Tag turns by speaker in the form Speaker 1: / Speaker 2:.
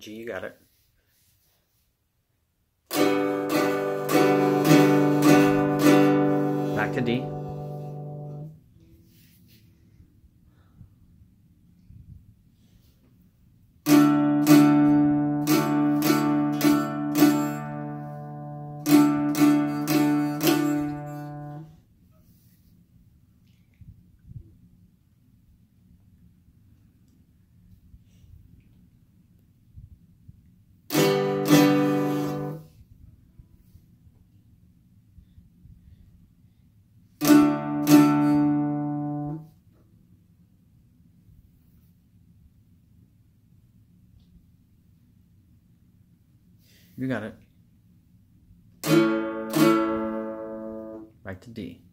Speaker 1: G, you got it. Back to D. You got it. Back to D.